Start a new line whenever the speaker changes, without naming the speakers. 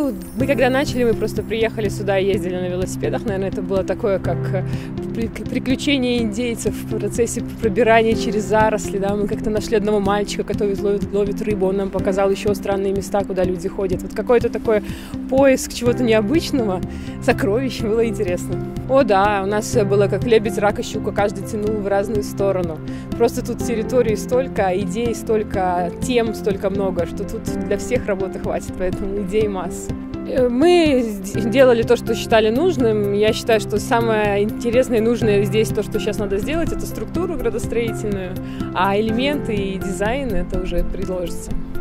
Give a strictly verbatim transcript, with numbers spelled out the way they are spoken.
Ну, мы когда начали, мы просто приехали сюда и ездили на велосипедах. Наверное, это было такое, как приключение индейцев в процессе пробирания через заросли. Да? Мы как-то нашли одного мальчика, который ловит, ловит рыбу. Он нам показал еще странные места, куда люди ходят. Вот какой-то такой поиск чего-то необычного, сокровищ. Было интересно. О, да, у нас было как лебедь, рак и щука. Каждый тянул в разную сторону. Просто тут территории столько, идей столько, тем столько много, что тут для всех работы хватит, поэтому идей масса. Мы делали то, что считали нужным. Я считаю, что самое интересное и нужное здесь, то, что сейчас надо сделать, это структуру градостроительную, а элементы и дизайн это уже предложится.